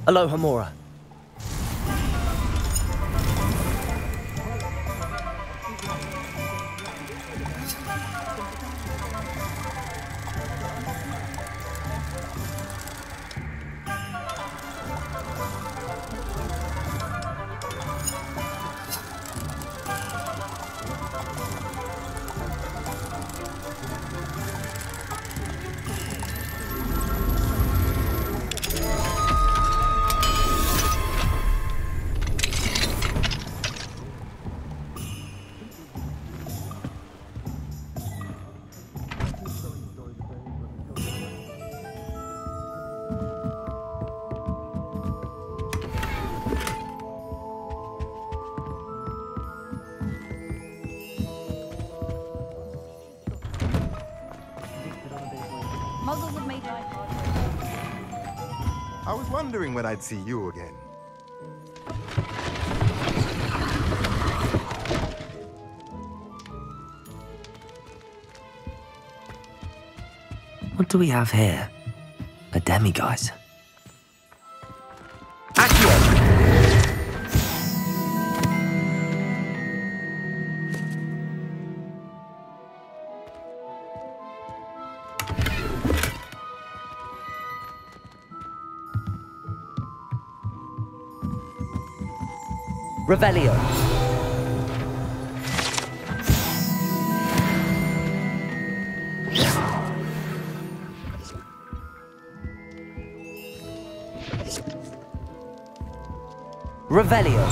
Aloha Mora. Muggles have made life hard. I was wondering when I'd see you again. What do we have here? A demiguise. Accio! Revelio. Revelio.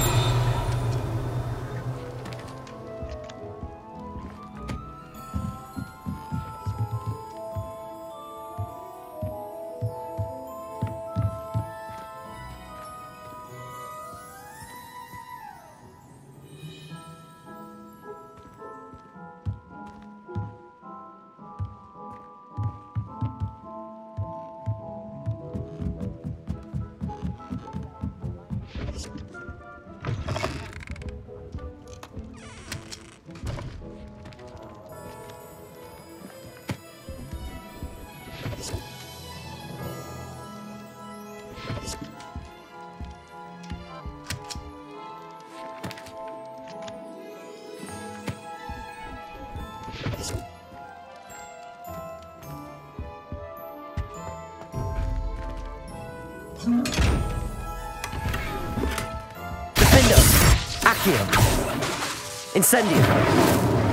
Defender. Accio. Incendio.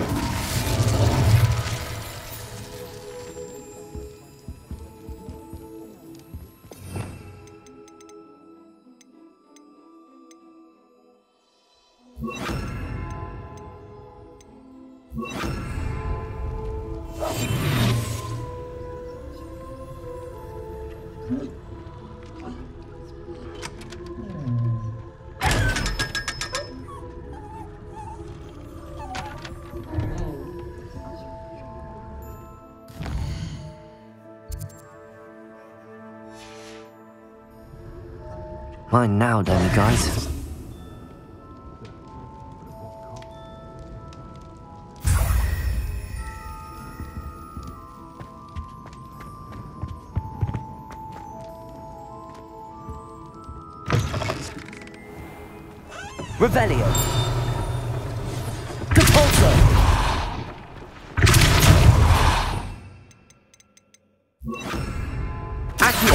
Mine now, demiguise. Revelio. Compulso. Accio.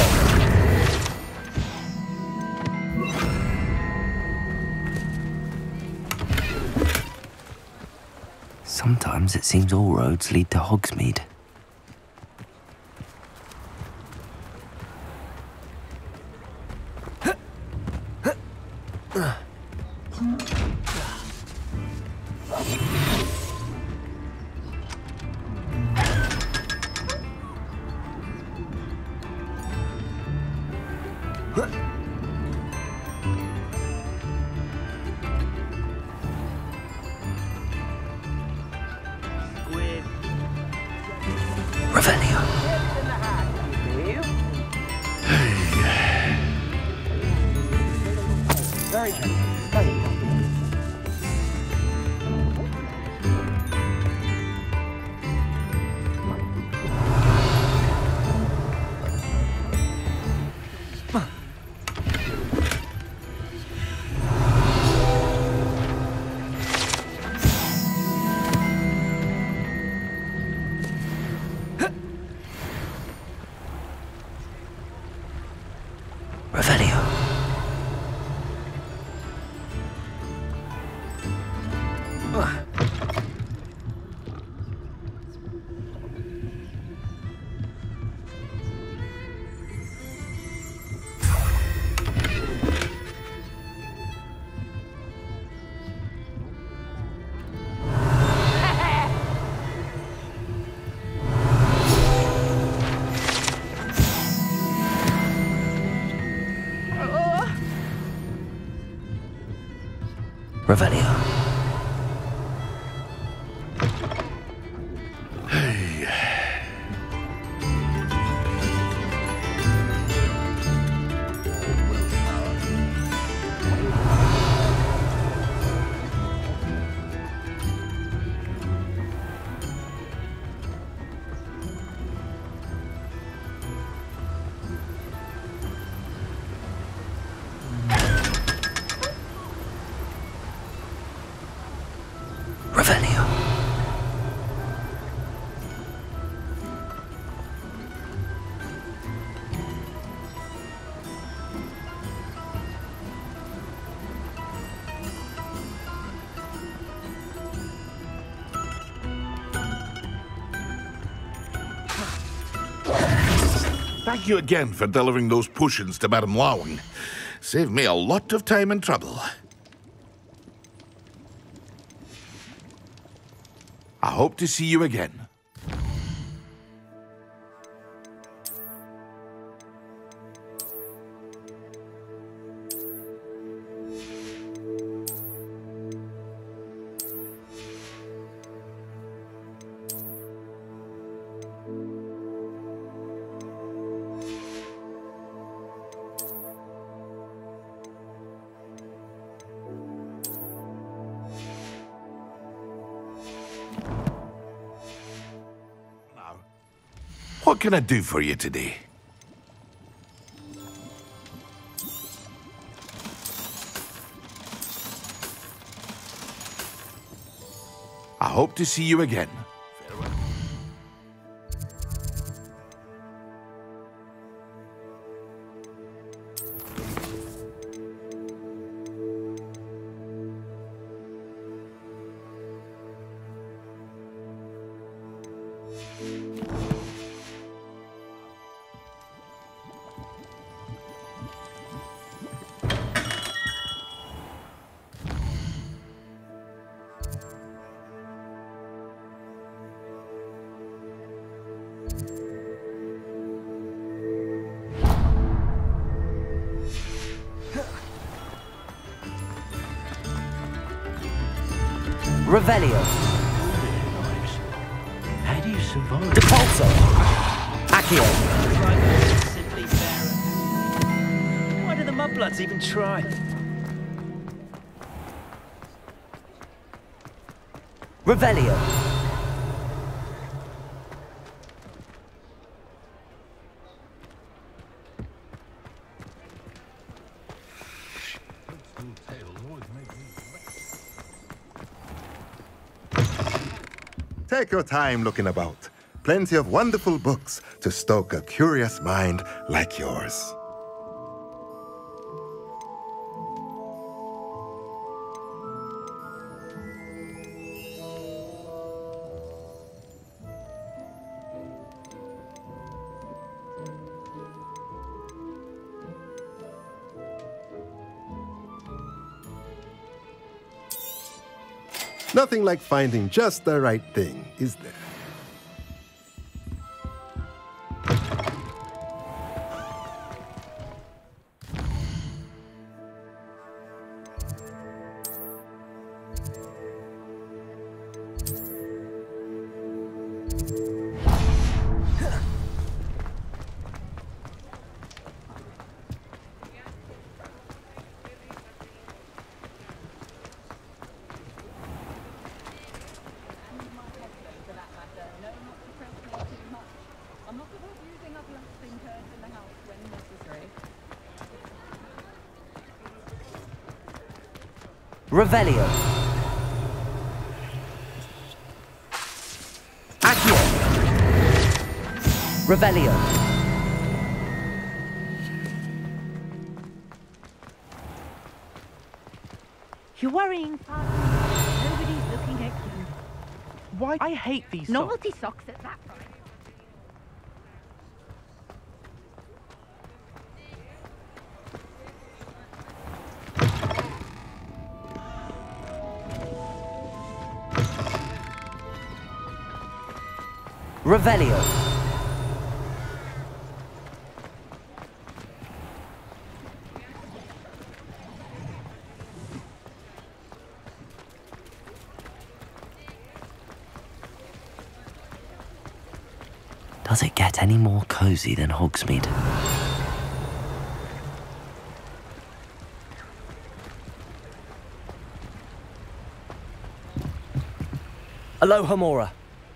Sometimes it seems all roads lead to Hogsmeade. Revelio. Very good. Revelio. Revelio. Revelio. Thank you again for delivering those potions to Madame Lawing. Saved me a lot of time and trouble. I hope to see you again. What can I do for you today? I hope to see you again. Farewell. Revelio. How do you survive? Depulso. Accio. Simply barren. Why do the mudbloods even try? Revelio. Take your time looking about. Plenty of wonderful books to stoke a curious mind like yours. Nothing like finding just the right thing, is there? Revelio. Accio. Revelio. worrying fast. Nobody's looking at you. Why? I hate these socks. Novelty socks at that price. Revelio. Does it get any more cozy than Hogsmeade? Aloha Mora.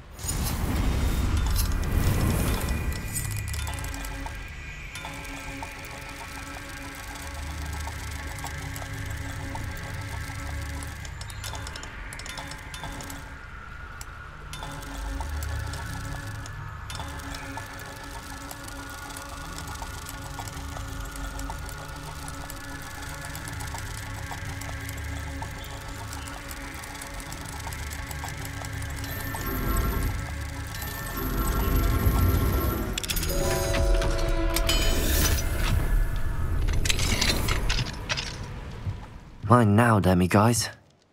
Mine now, Demi guys.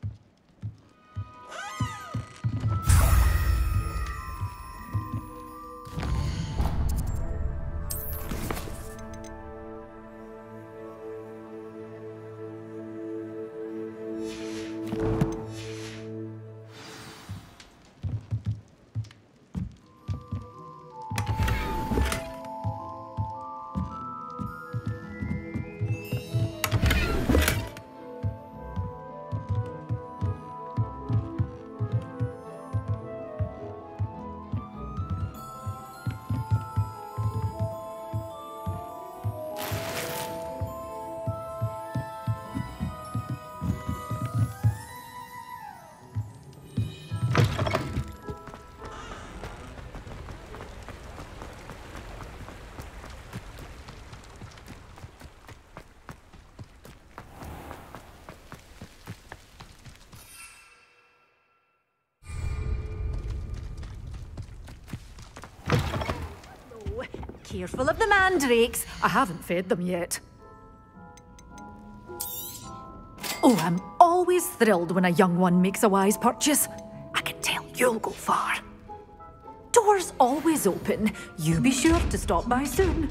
Careful of the mandrakes. I haven't fed them yet. Oh, I'm always thrilled when a young one makes a wise purchase. I can tell you'll go far. Doors always open. You be sure to stop by soon.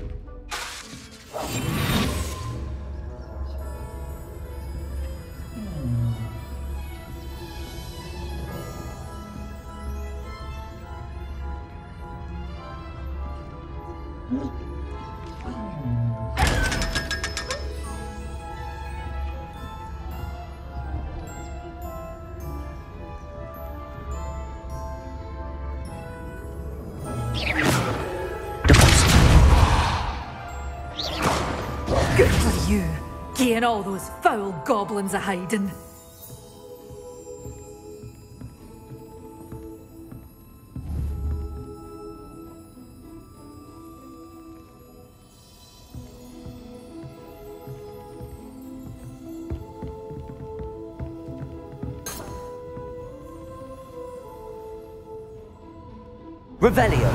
Good for you, getting all those foul goblins a hiding. Revelio.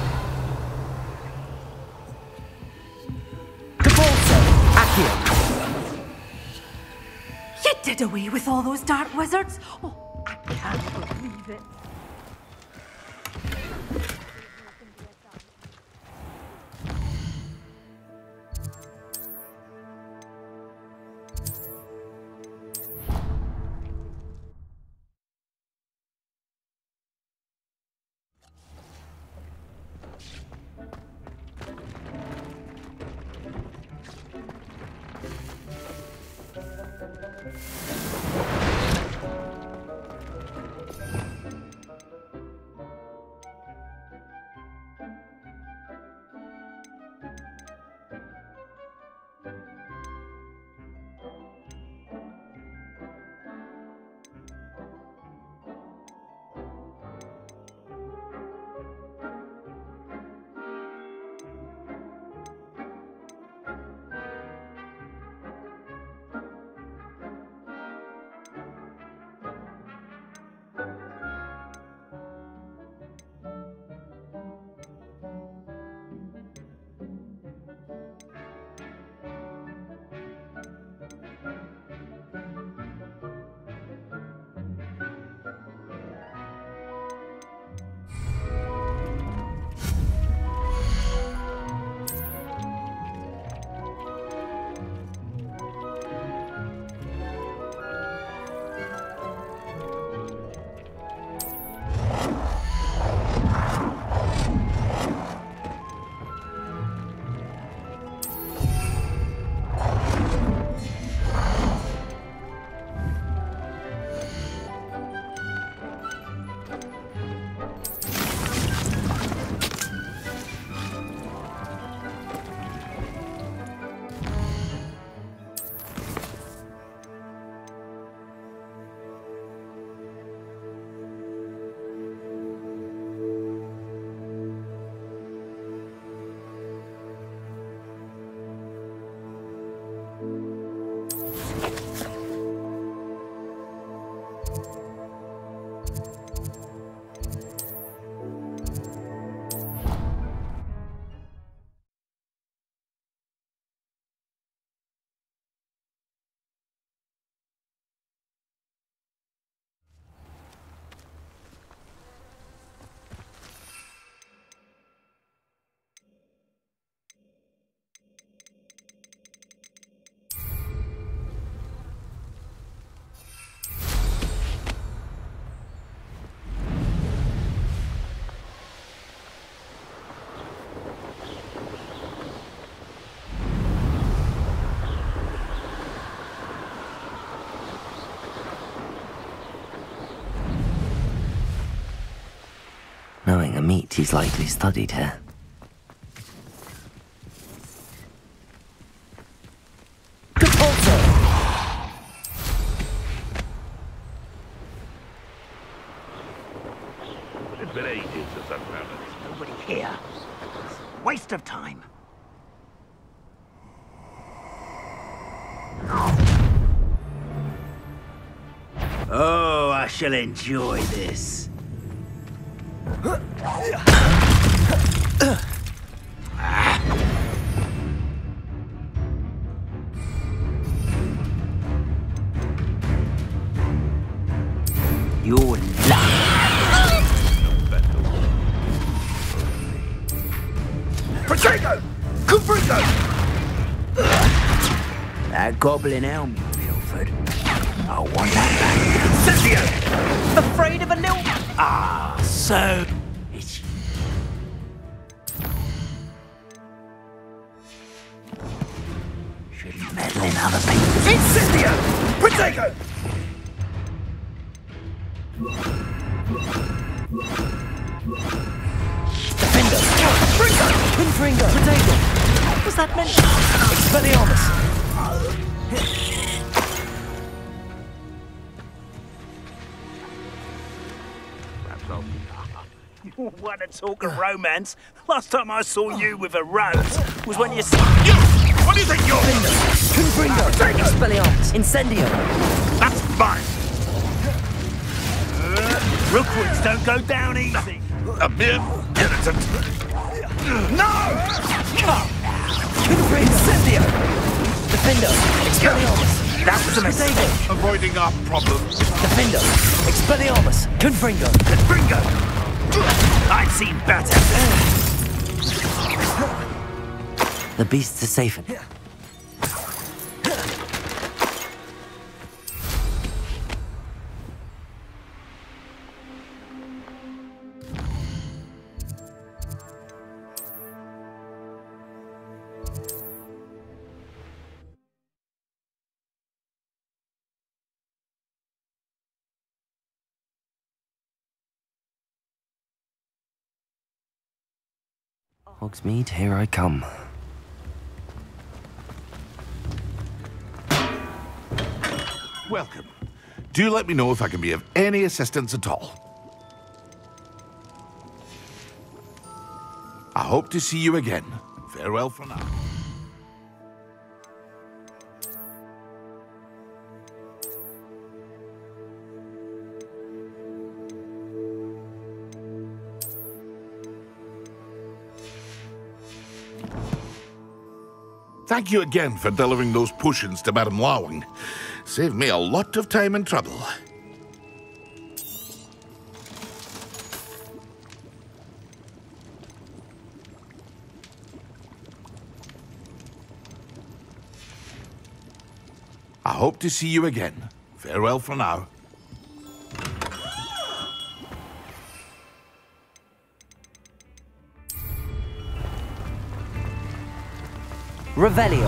You did away with all those dark wizards? Oh, I can't believe it. the meat he's likely studied here. It's been ages since I've found it. Nobody here. Waste of time. Oh, I shall enjoy this. You're lucky. Potato! Confringo! That goblin helm you pilfered. I want that back. Cynthia! Afraid of a little... Ah, so... It's... Shouldn't meddle in other people's... Incendio! Potato! Defender! Confringo! Potato! What was that meant? Expelliarmus! You want to talk of romance? Last time I saw you with a rose was when you... You! What do you think you're? Confringo! Expelliarmus! Incendio! That's mine! Rookwoods don't go down easy! A mere irritant. No! Come! Incendio! Defender! Expelliarmus! That was a mistake! Avoiding our problems. Defender! Expelliarmus! Confringo! Confringo! I've seen better! The beasts are safe. Hogsmeade, here I come. Welcome. Do let me know if I can be of any assistance at all. I hope to see you again. Farewell for now. Thank you again for delivering those potions to Madame Lawing. Saved me a lot of time and trouble. I hope to see you again. Farewell for now. Revelio.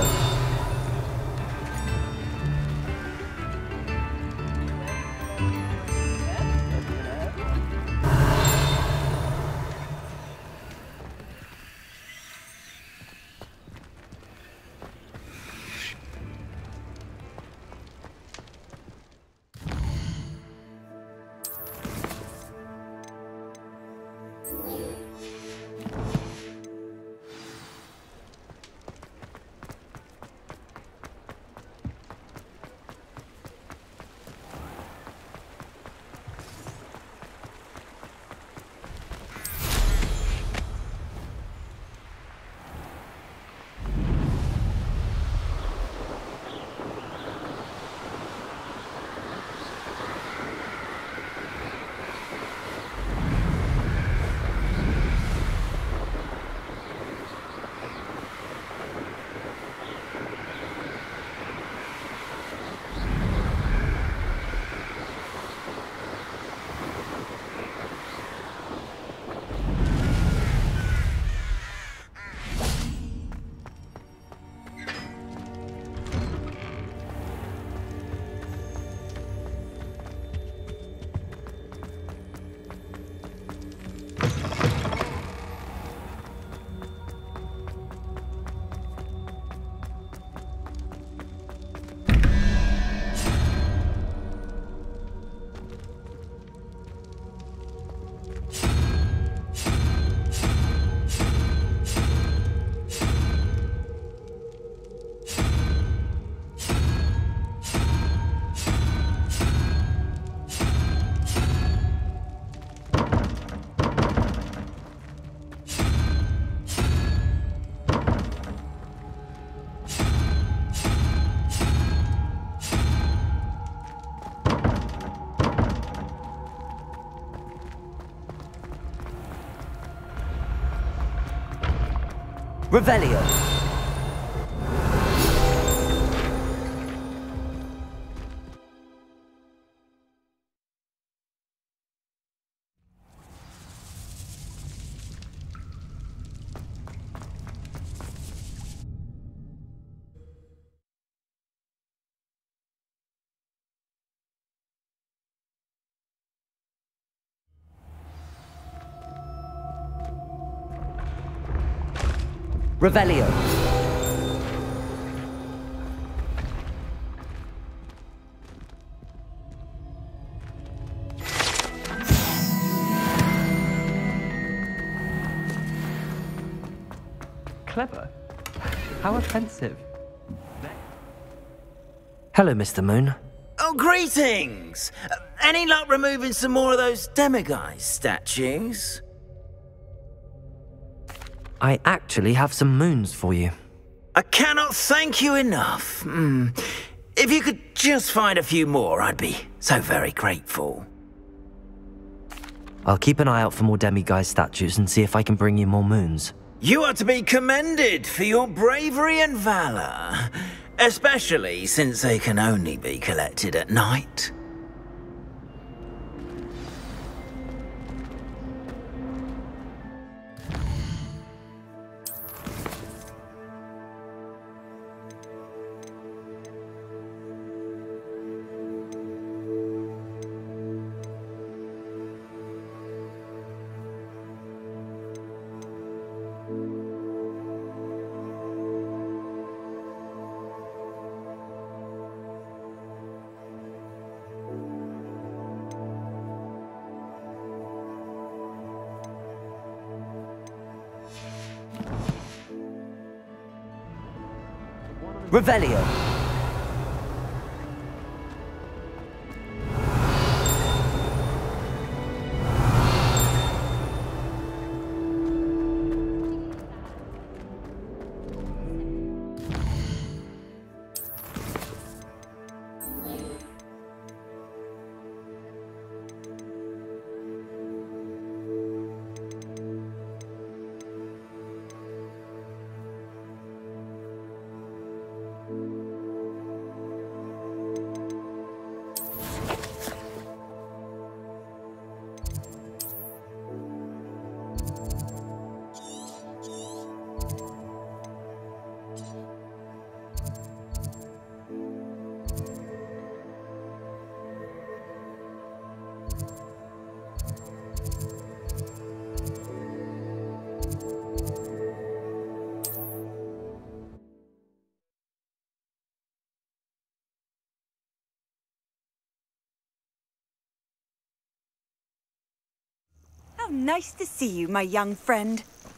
Revelio. Revelio. Clever? How offensive. Hello, Mr. Moon. Oh, greetings! Any luck removing some more of those demiguise statues? I actually have some moons for you. I cannot thank you enough. If you could just find a few more, I'd be so very grateful. I'll keep an eye out for more demiguise statues and see if I can bring you more moons. You are to be commended for your bravery and valor, especially since they can only be collected at night. Revelio. How nice to see you, my young friend.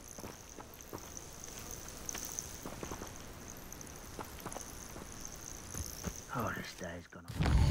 Oh, this day's gone.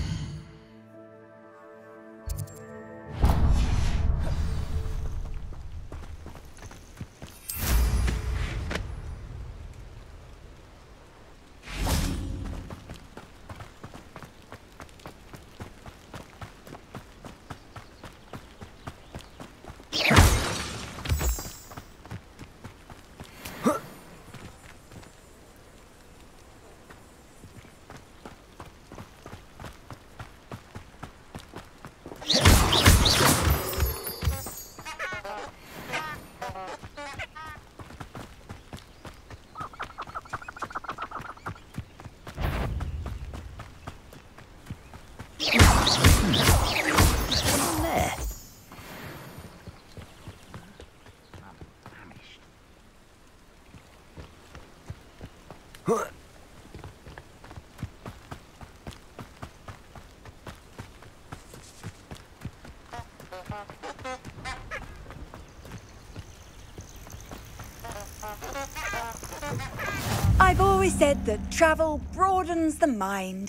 I've always said that travel broadens the mind.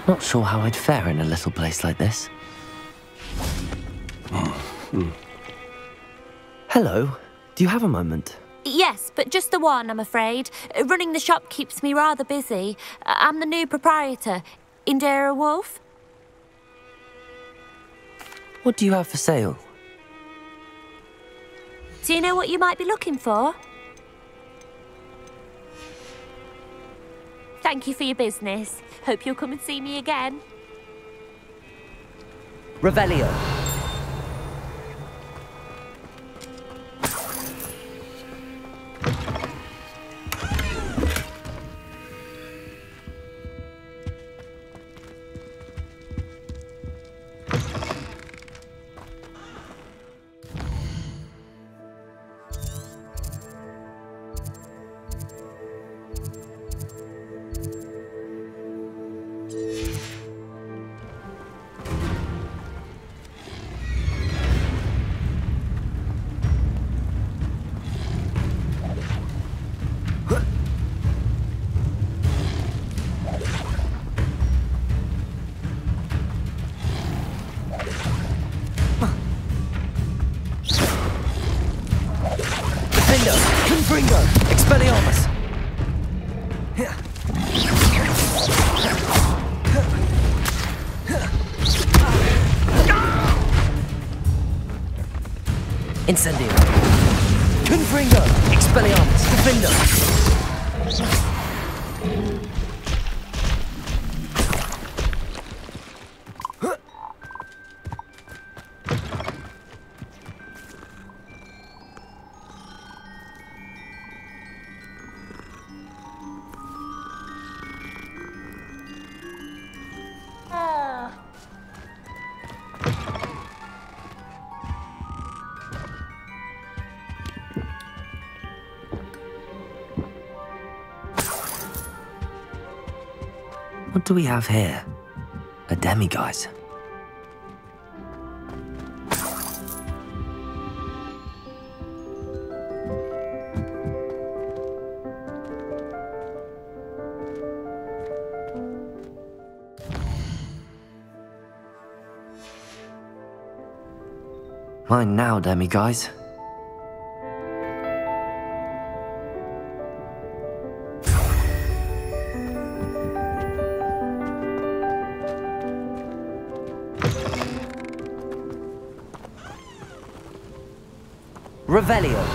Not sure how I'd fare in a little place like this. Hello. Do you have a moment? Yes, but just the one, I'm afraid. Running the shop keeps me rather busy. I'm the new proprietor, Indira Wolf. What do you have for sale? Do you know what you might be looking for? Thank you for your business. Hope you'll come and see me again. Revelio. Confringo! Expelliarmus! Incendio! Confringo! Expelliarmus! Defendo! What do we have here? A demiguise. Mine now, demiguise. Revelio.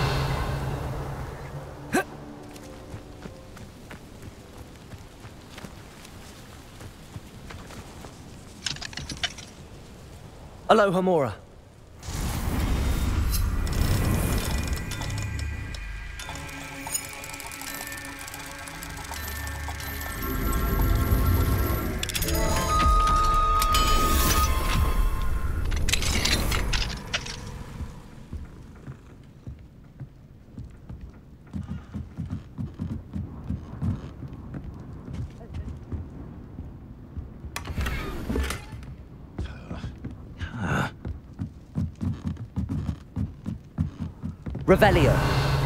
Aloha Mora. Revelio.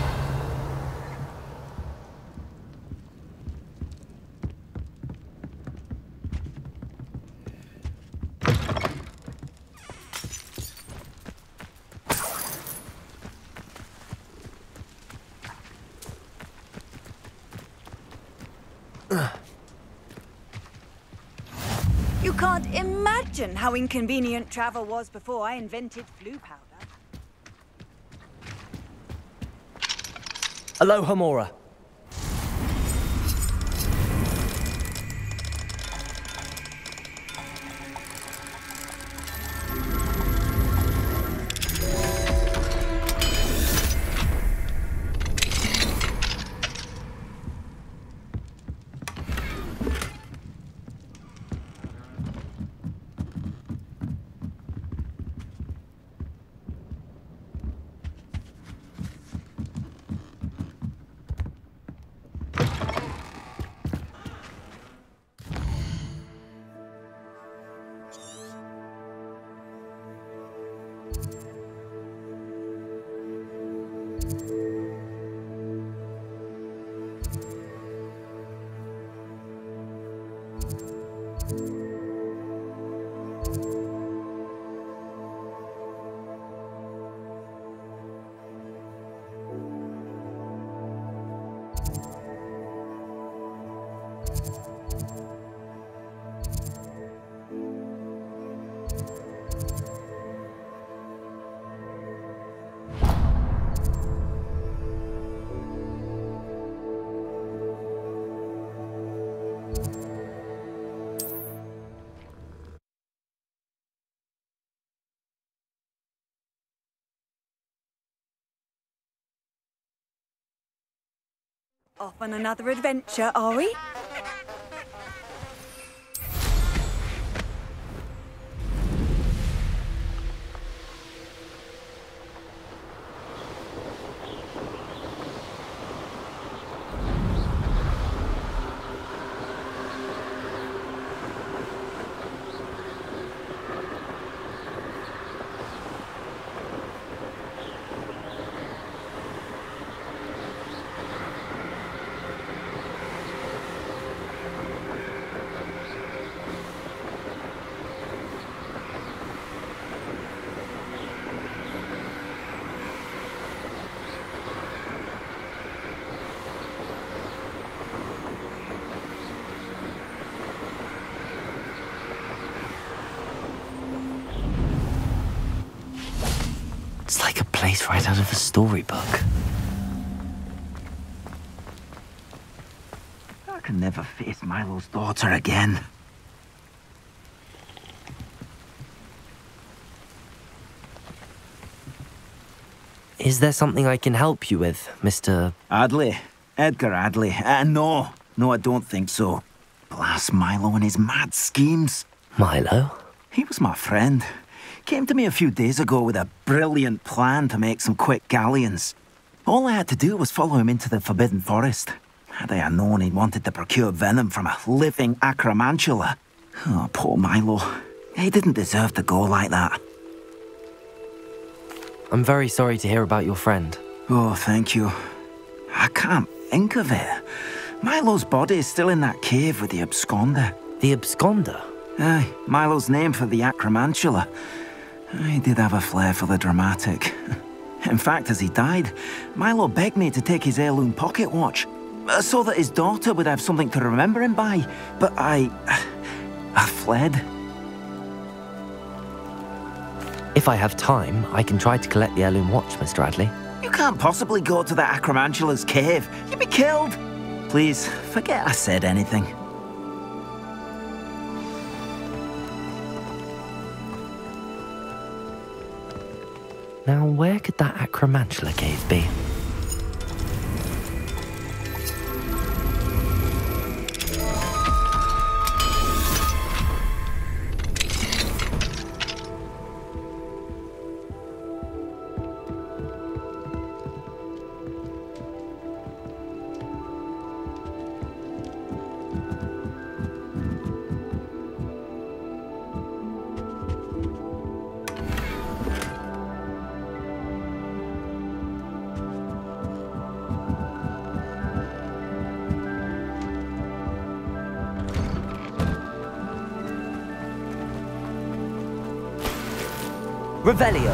You can't imagine how inconvenient travel was before I invented flu powder. Aloha Mora. Off on another adventure, are we? It's like a place right out of a storybook. I can never face Milo's daughter again. Is there something I can help you with, Mr. Adley. Edgar Adley. No, I don't think so. Blast Milo and his mad schemes. Milo? He was my friend. Came to me a few days ago with a brilliant plan to make some quick galleons. All I had to do was follow him into the Forbidden Forest. Had I known he'd wanted to procure venom from a living acromantula. Oh, poor Milo. He didn't deserve to go like that. I'm very sorry to hear about your friend. Oh, thank you. I can't think of it. Milo's body is still in that cave with the Absconder. The Absconder? Aye, Milo's name for the acromantula. He did have a flair for the dramatic. In fact, as he died, Milo begged me to take his heirloom pocket watch, so that his daughter would have something to remember him by. But I fled. If I have time, I can try to collect the heirloom watch, Mr. Adley. You can't possibly go to the acromantula's cave. You'd be killed. Please, forget I said anything. Now, where could that acromantula cave be? Revelio.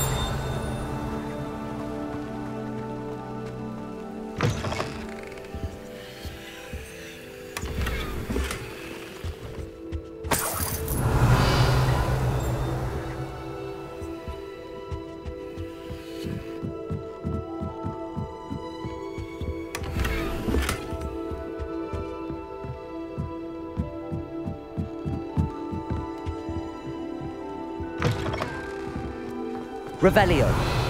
Revelio.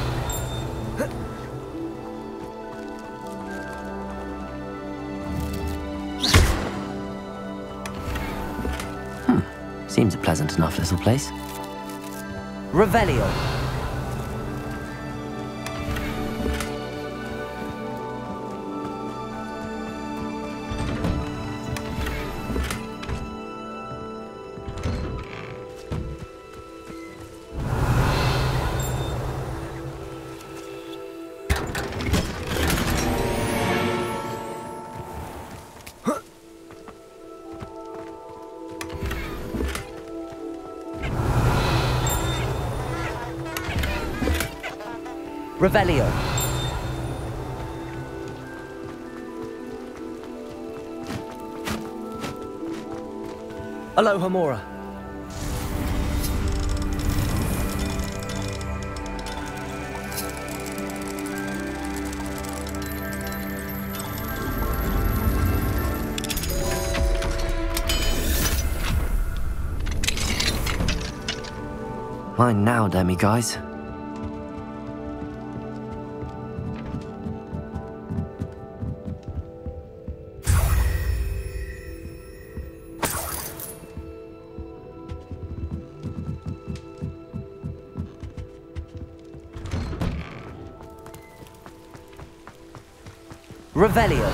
Seems a pleasant enough little place. Revelio. Revelio. Aloha Mora. Mine now, demi-guys. Revelio.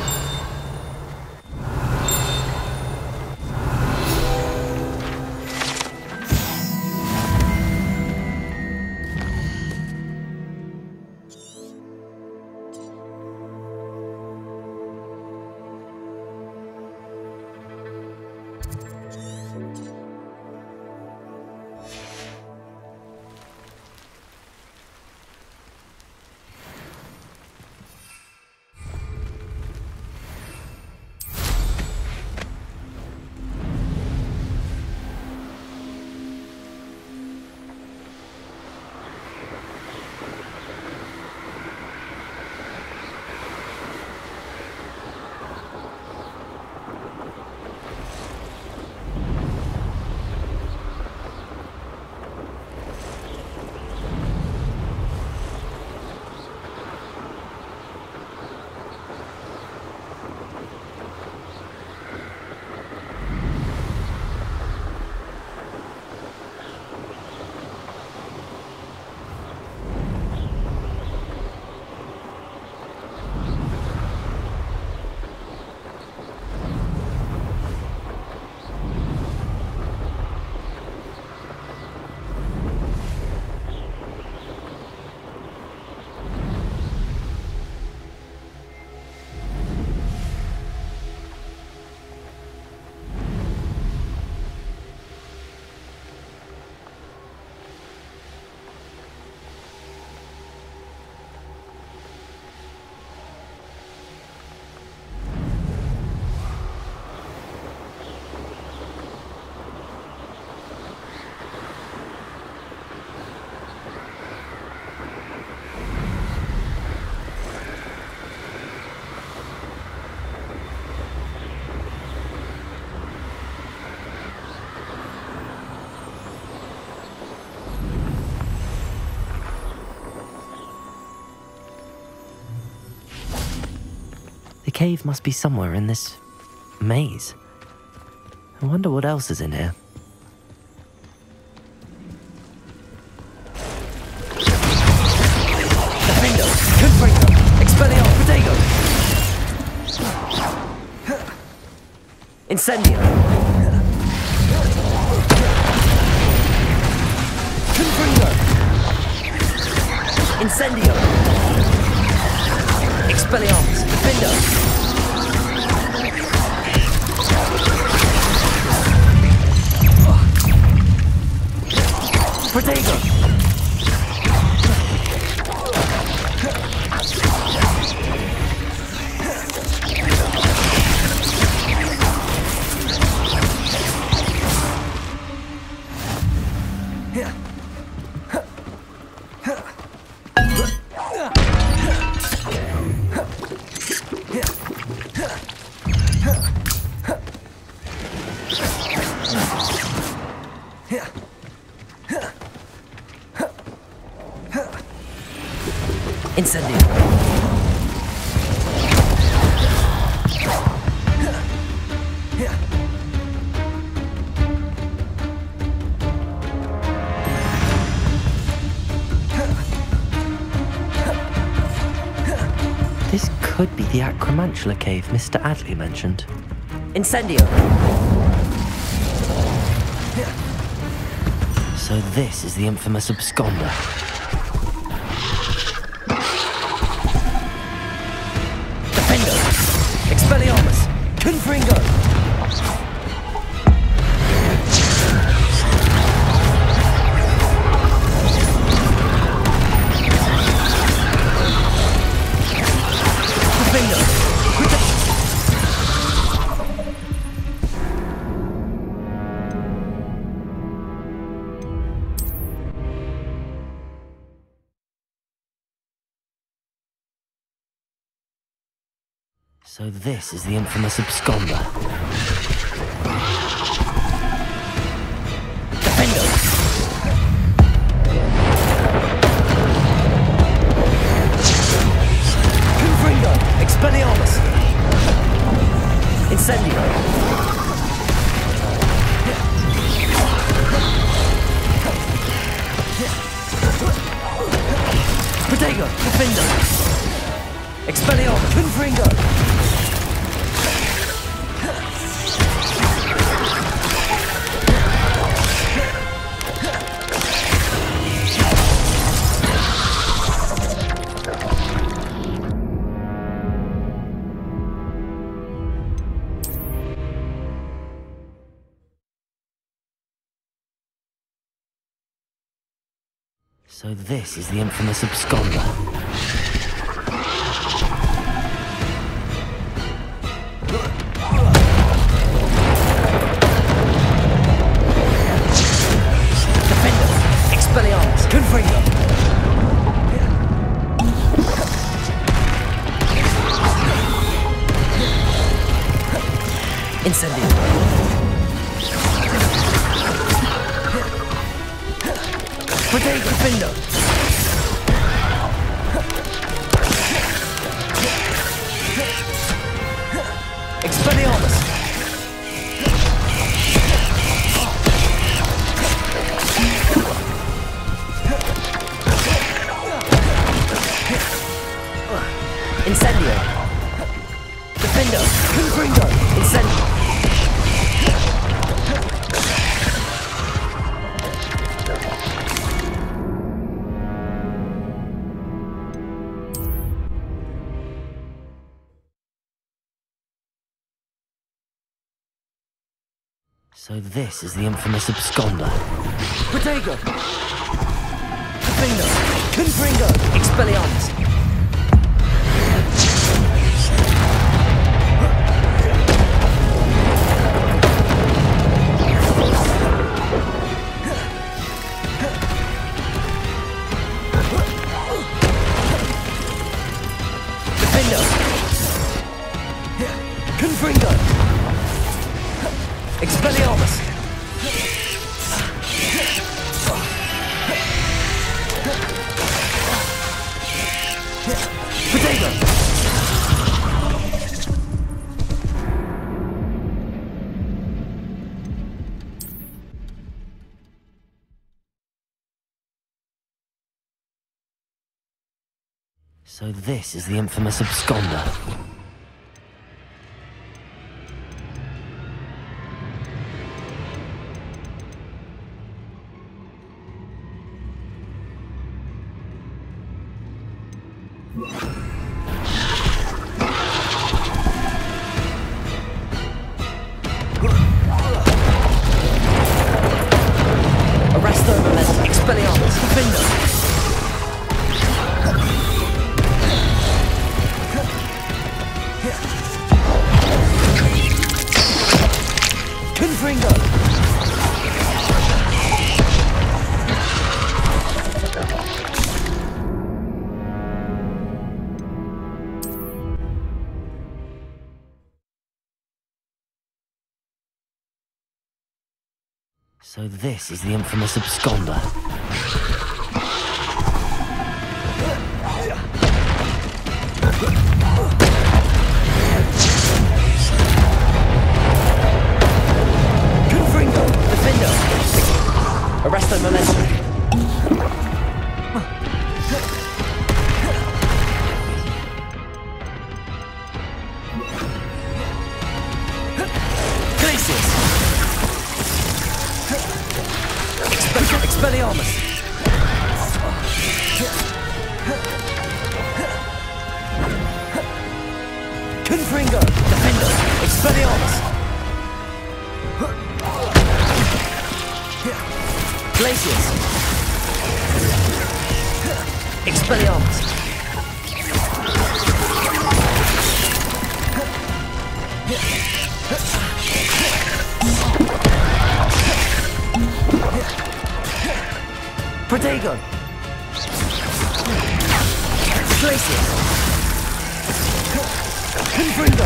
The cave must be somewhere in this maze. I wonder what else is in here. Defendo, Confringo, Expelliarmus, Protego. Incendio. Confringo. Incendio. Expelliarmus, Defendo. Protego. Incendio. This could be the Acromantula cave Mr. Adley mentioned. Incendio. So this is the infamous Absconder. Defendo. Expelliarmus. Confringo. So this is the infamous Absconder. Defendo. Confringo. Expelliarmus. Incendio. Protego. Defendo. Expelliarmus! Confringo! So this is the infamous Absconder. Defender! Expelliarmus! Confringo! Incendio! Potato Defender! Expelliarmus! Incendio! Defender! Confringo! Incendio! So this is the infamous Absconder. Potato! Defender! Confringo! Expelliarmus! Defender! Confringo! Expelliarmus! Potato! So this is the infamous Absconder. Arresto Molest Expelliarmus Defender! Confringo! So this is the infamous Absconder. Confringo! Defender! Arresto Molest. Glacius! Expelliarmus! Confringo! Defender! Expelliarmus! Glacius! Expelliarmus! Protego! Glacius! Confringo!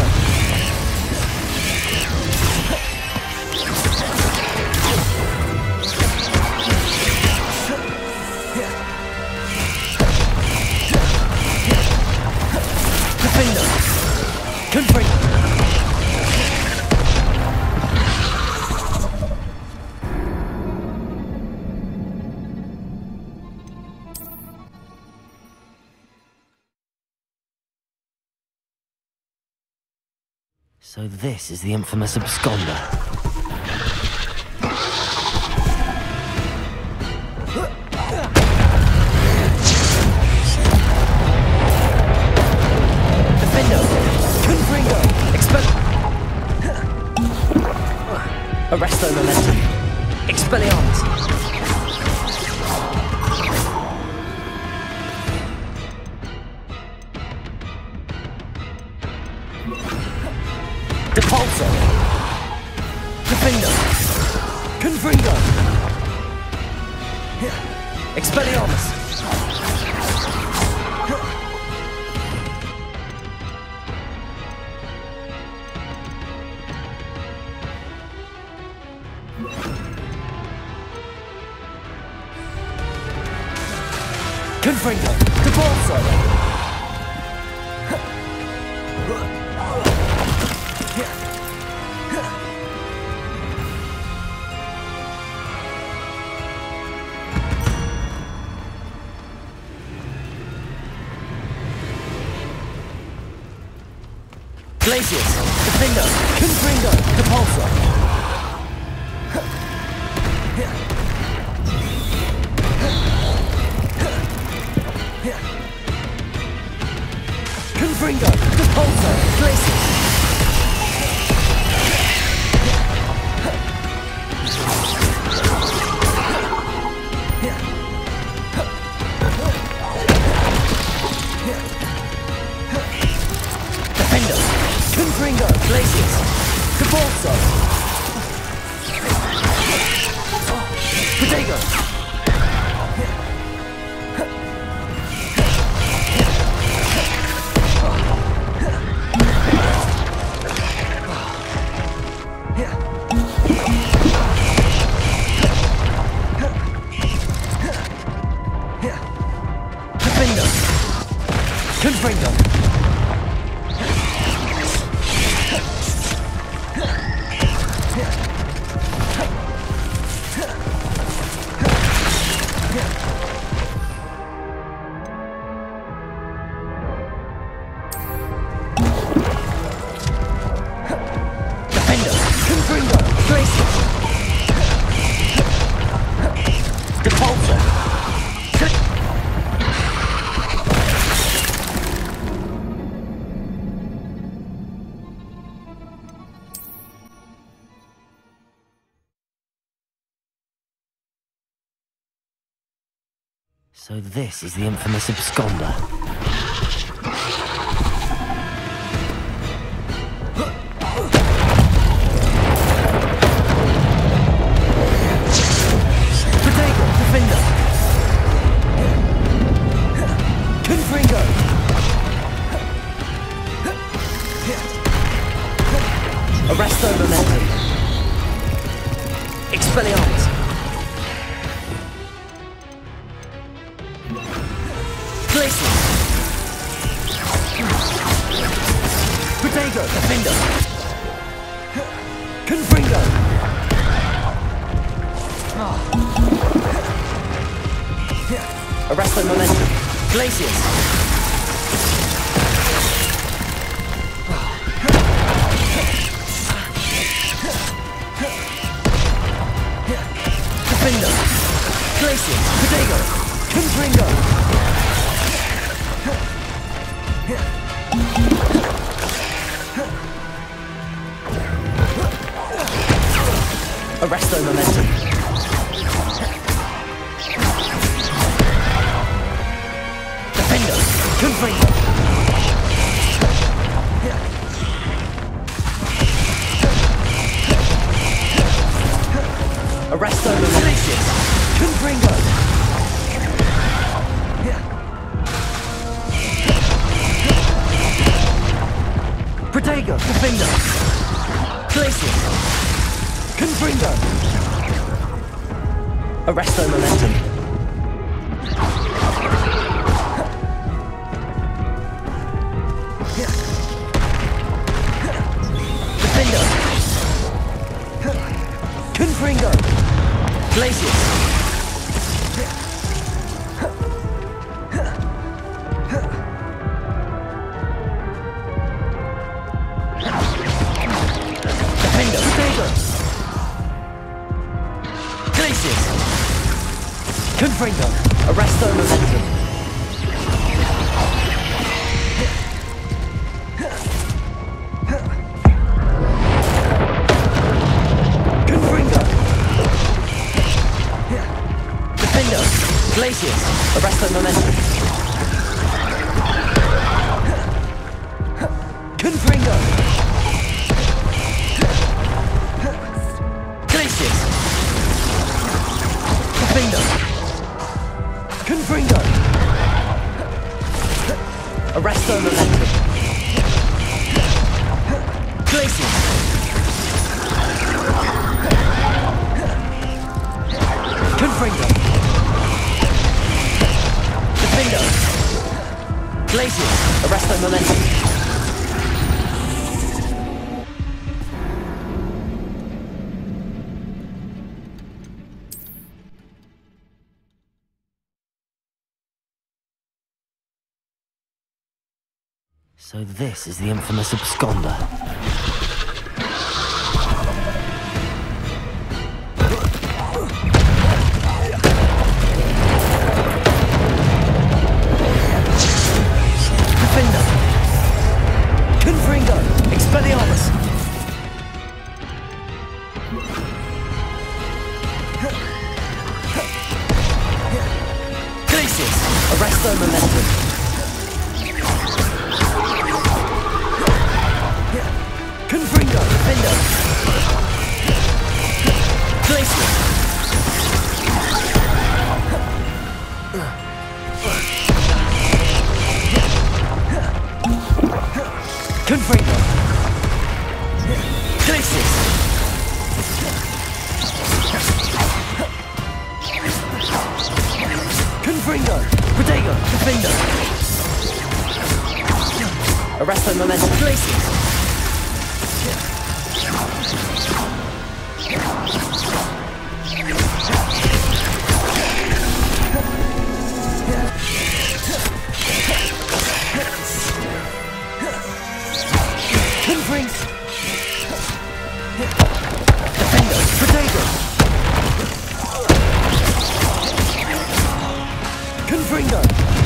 Defender! Confringo! So this is the infamous Absconder. Defender! Confringo! Arresto momentum. Expelliarmus! Depulso! Defender! Confringo! Expelliarmus! Confringo! Depulso! Glacius! Defender! Confringo! Depulso! Confringo! Depulso! Glacius! Defender! Confringo! Glacius! Depulso! Protego! Defender! Confringo! Defender! Confringo! Glacius! Depulso! So this is the infamous Absconder. Protego! Defender! Confringo! Arresto momentum. Expelliarmus! Glacius! Protego! Defender! Confringo! Arresto momentum. Glacius! Defender! Glacius! Protego! Confringo! Arresto momentum. Defender! Confringo! Arresto momentum. Confringo! Protego! Defender! Glacius! Confringo! Arresto momentum. Defender! Confringo! Glacius! Confringo. Arresto momentum. Confringo. Defendo. Glacius. Arresto momentum. Confringo. Glacius. Defendo. Confringo. Arresto momentum. Glacius. Confringo. Defendo. Glacius. Arresto momentum. So this is the infamous Absconder. Defender. Confringo. Expelliarmus. Glacius. Arresto momentum. Confringo. Defender. Glacius. Confringo. Glacius. Confringo. Protego. Defender. Arresto momentum. Glacius. Confringo. Defender. Protego. Confringo.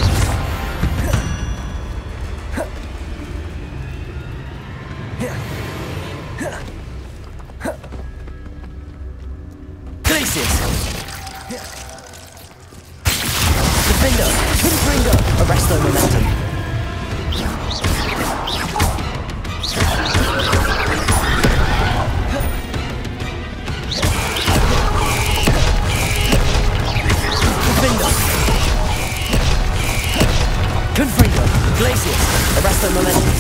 Glacius. Defender. Confringo. Arresto momentum. Defender. Confringo. Glacius. Arresto momentum.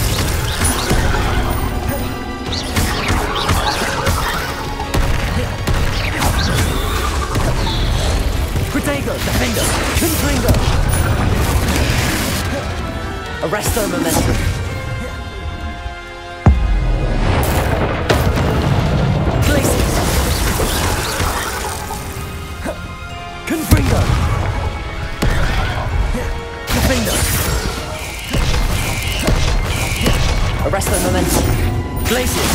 Protego. Defender. Confringo. Arresto momentum. Glacius. Confringo. Defender. Arresto momentum. Glacius.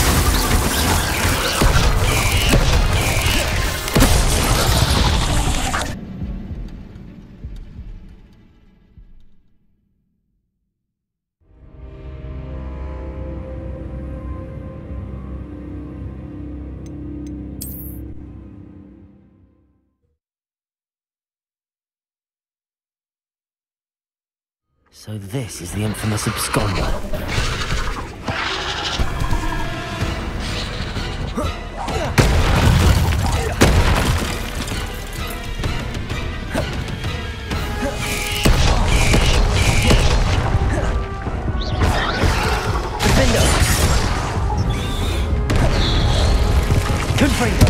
So this is the infamous Absconder. Defender. Confringo.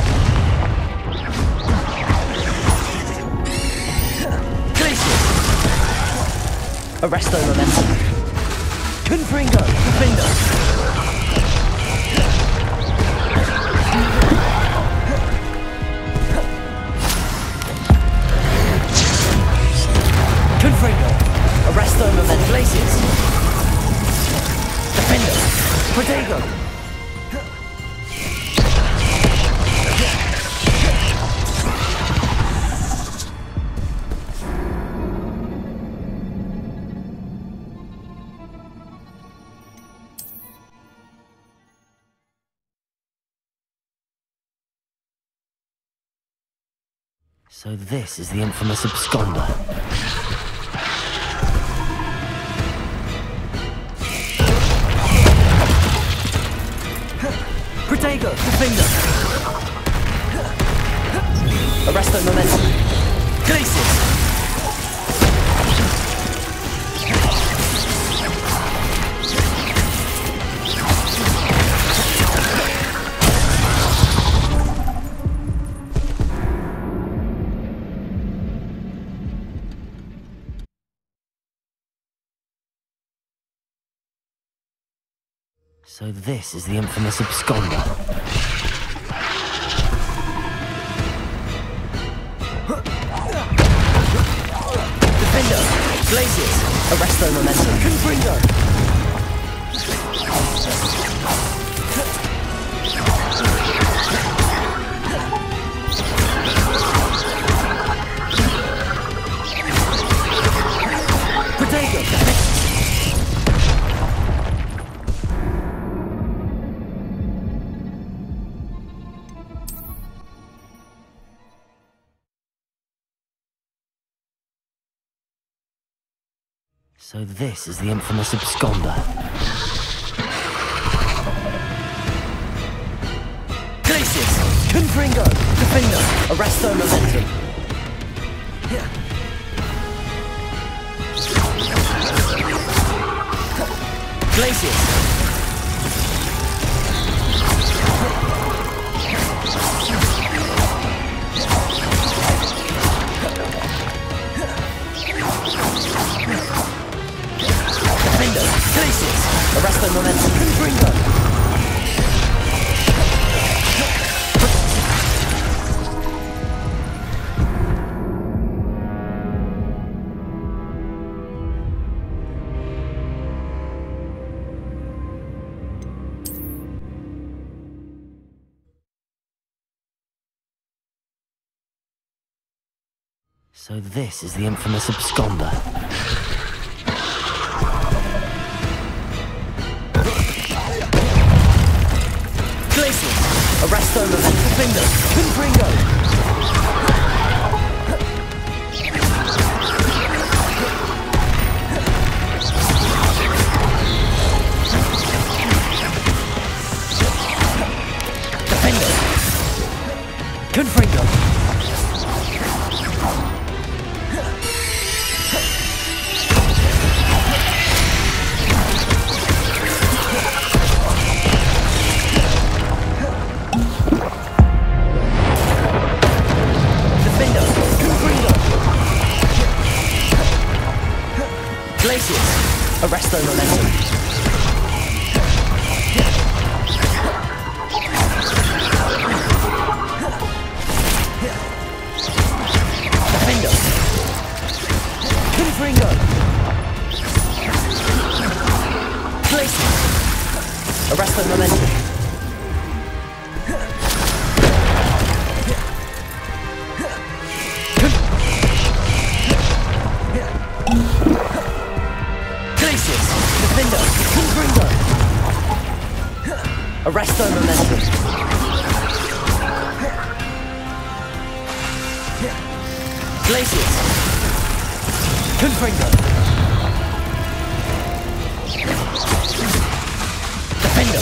Glacius. Arresto momentum. Confringo. Defender. Confringo. Arresto momentum. Glacius. Defender. Protego. So this is the infamous Absconder. Protego, defender. Arresto momentum. Glacius. So this is the infamous Absconder. Defender, Glacius, Arresto momentum. Confringo. Protego. So this is the infamous Absconder. Glacius, Confringo, Defender, Arresto momentum. Glacius. Glacius, Arresto momentum. Confringo. So this is the infamous Absconder. Glacius, Arresto momentum. Defender, Confringo. Defender, Confringo. Glacius, Arresto momentum. Defender, Confringo. Glacius, Arresto momentum. Defender, Confringo. Arresto momentum. Glacius, Confringo. Defender.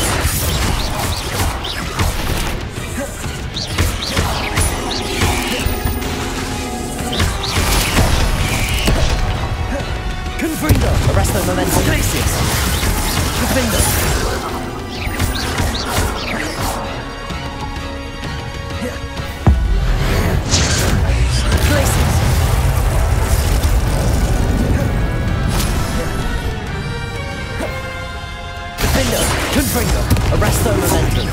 Confringo. Arresto momentum. Glacius. Defender. Glacius. Defender. Confringo. Arresto momentum.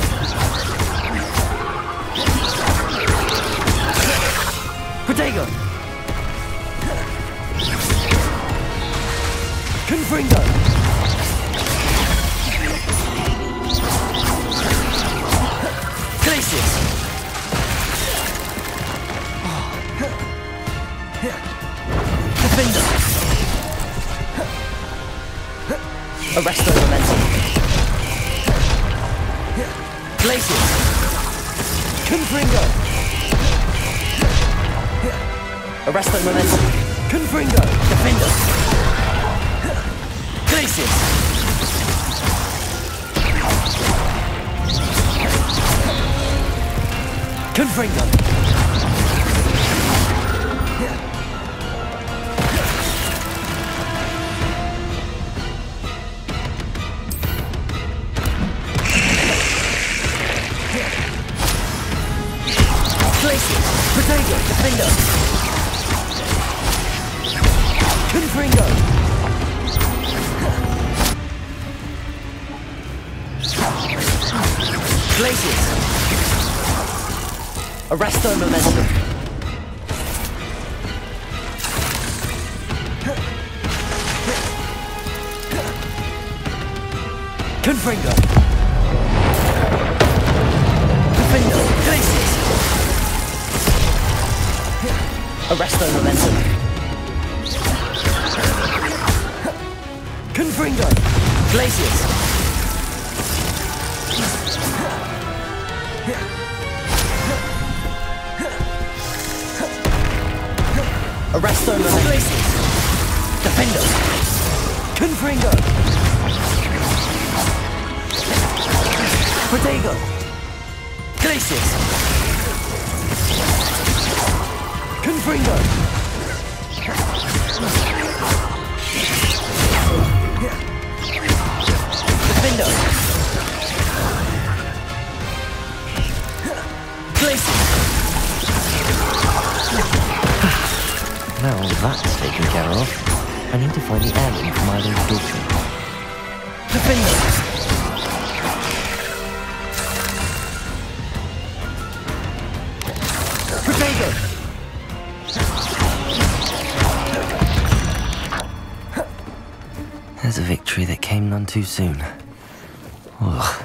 Protego. Confringo. Glacius. Defender. Arresto momentum. Glacius. Confringo. Arresto momentum. Confringo. Defender. Glacius. Confringo. Glacius. Protego. Defender. Confringo. Glacius. Arresto momentum. Confringo. Defender. Glacius. Arresto momentum. Confringo. Glacius. Arresto momentum. Glacius. Defender. Confringo. Protego. Glacius. Confringo. Defender. Glacius. Now that's taken care of, I need to find the heirloom for my little daughter. Defender. Protego. There's a victory that came none too soon. Ugh.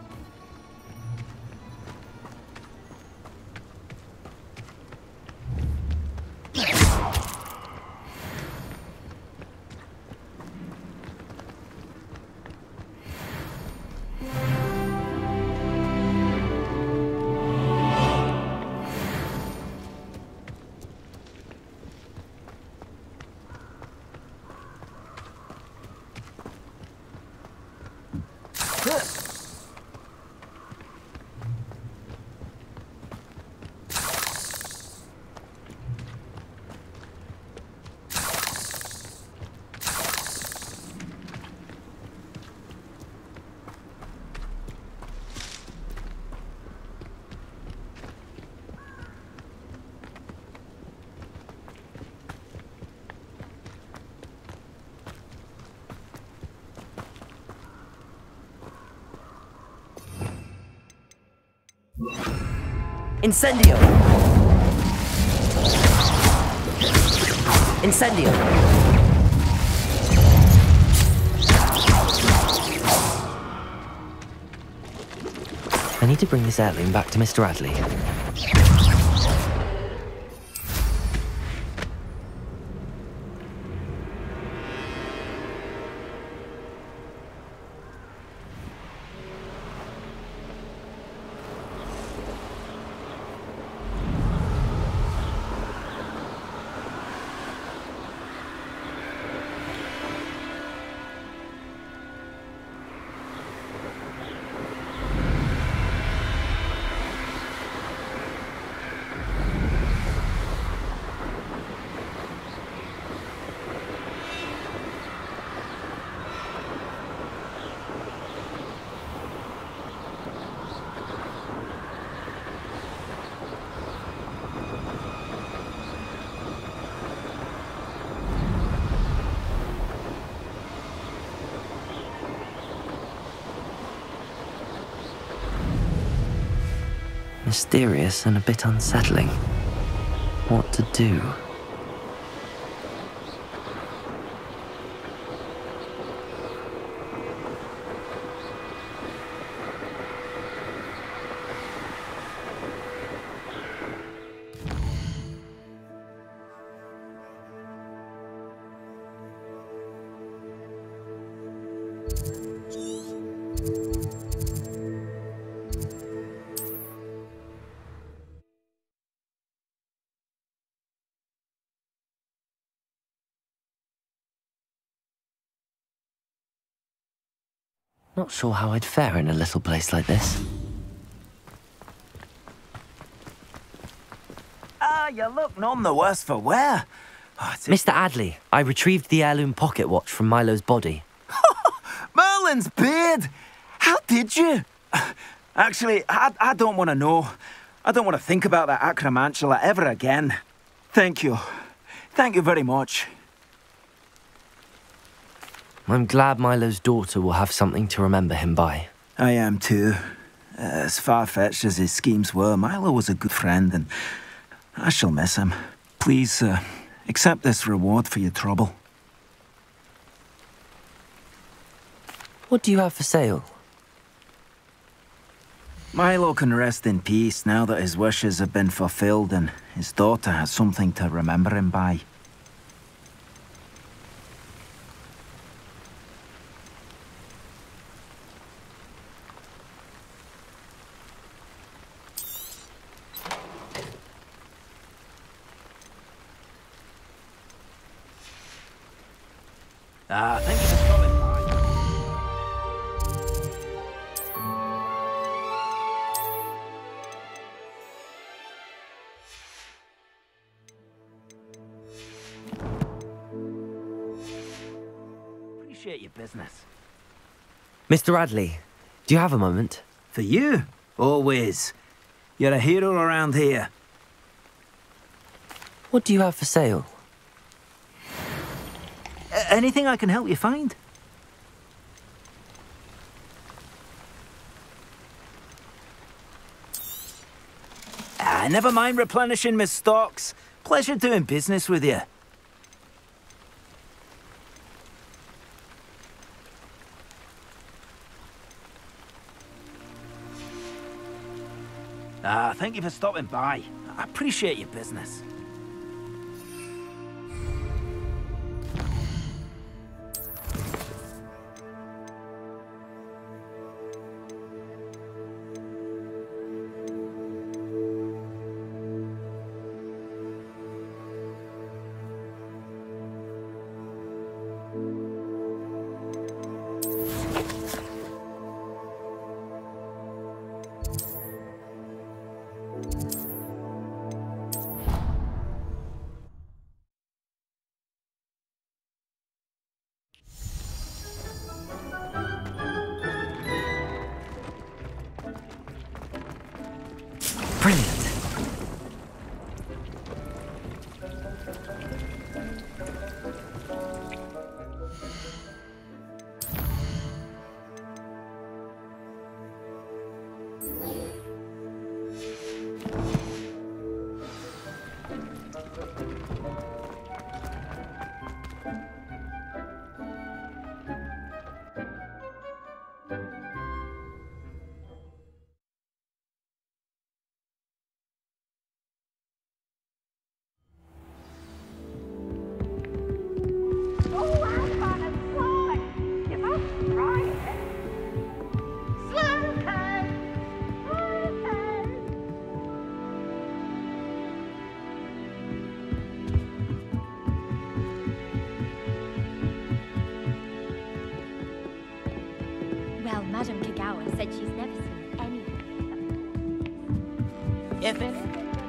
Incendio. Incendio. I need to bring this heirloom back to Mr. Adley. Mysterious and a bit unsettling. What to do? Not sure how I'd fare in a little place like this. Ah, you look none the worse for wear. Oh, Mr. Adley, I retrieved the heirloom pocket watch from Milo's body. Merlin's beard! How did you? Actually, I don't want to know. I don't want to think about that acromantula ever again. Thank you. Thank you very much. I'm glad Milo's daughter will have something to remember him by. I am too. As far-fetched as his schemes were, Milo was a good friend, and I shall miss him. Please, accept this reward for your trouble. What do you have for sale? Milo can rest in peace now that his wishes have been fulfilled and his daughter has something to remember him by. Thank you for coming by. Appreciate your business. Mr. Adley, do you have a moment? For you? Always. You're a hero around here. What do you have for sale? Anything I can help you find? Never mind replenishing my stocks. Pleasure doing business with you. Thank you for stopping by. I appreciate your business. Brilliant. Well, Madame Kagawa said she's never seen anything. If it...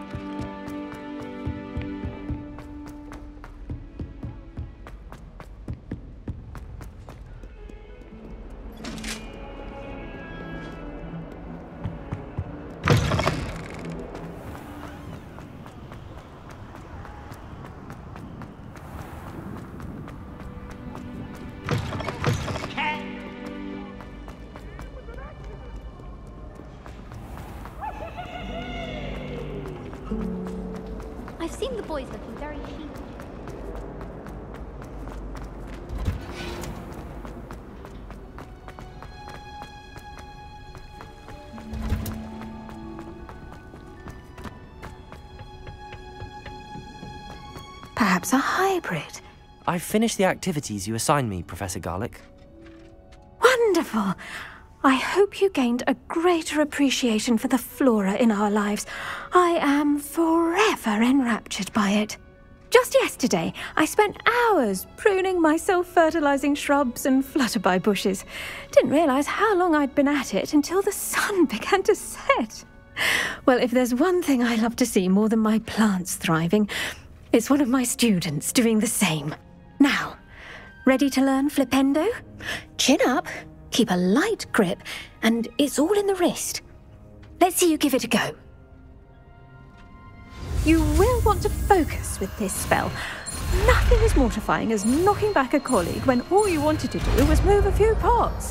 I've seen the boys looking very sheepish. Perhaps a hybrid. I've finished the activities you assigned me, Professor Garlick. Wonderful. I hope you gained a greater appreciation for the flora in our lives. I am forever enraptured by it. Just yesterday, I spent hours pruning my self-fertilizing shrubs and flutterby bushes. Didn't realize how long I'd been at it until the sun began to set. Well, if there's one thing I love to see more than my plants thriving, it's one of my students doing the same. Now, ready to learn Flipendo? Chin up, keep a light grip, and it's all in the wrist. Let's see you give it a go. You will want to focus with this spell. Nothing as mortifying as knocking back a colleague when all you wanted to do was move a few pots.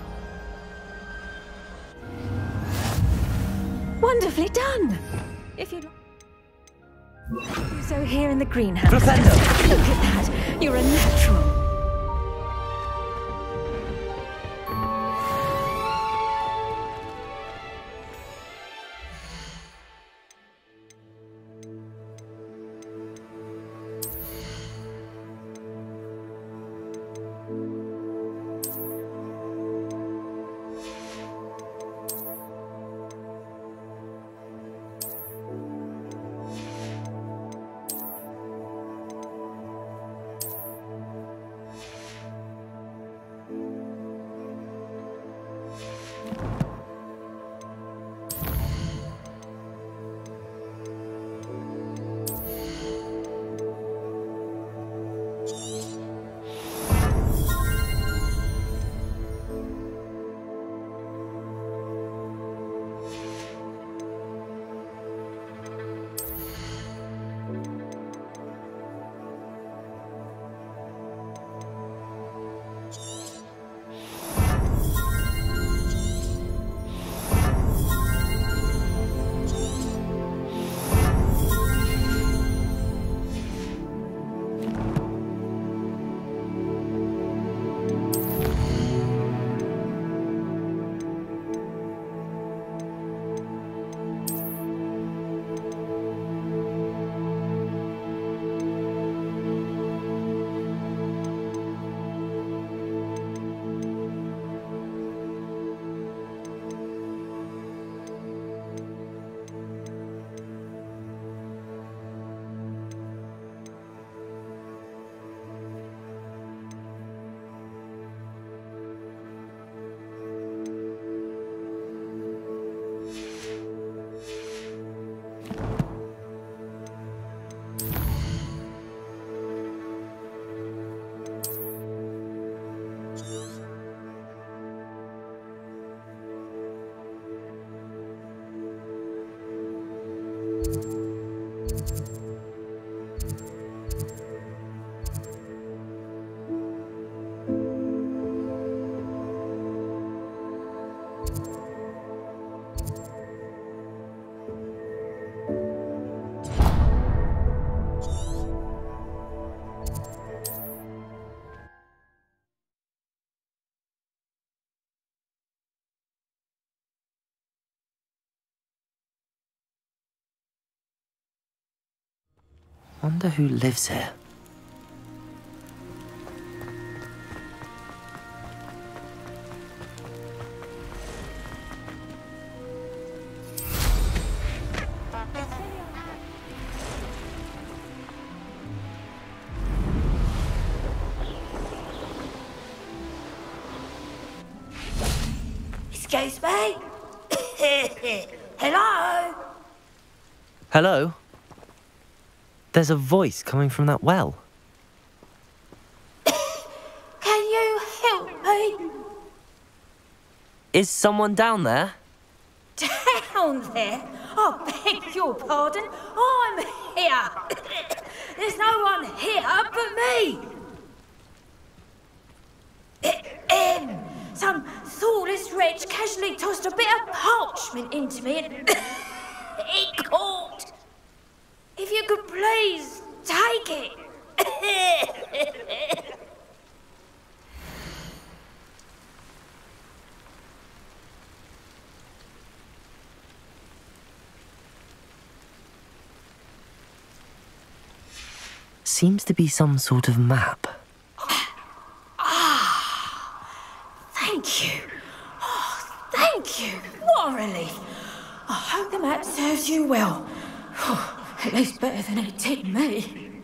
Wonderfully done! If you'd like... So here in the greenhouse. Flipendo! Look at that! You're a natural. Wonder who lives here. Excuse me? Hello? Hello? There's a voice coming from that well. Can you help me? Is someone down there? Down there? I beg your pardon. I'm here. There's no one here but me. Some thoughtless wretch casually tossed a bit of parchment into me and it caught. If you could please take it. Seems to be some sort of map. Thank you. Oh, thank you. What a relief. I hope the map serves you well. At least better than it did me.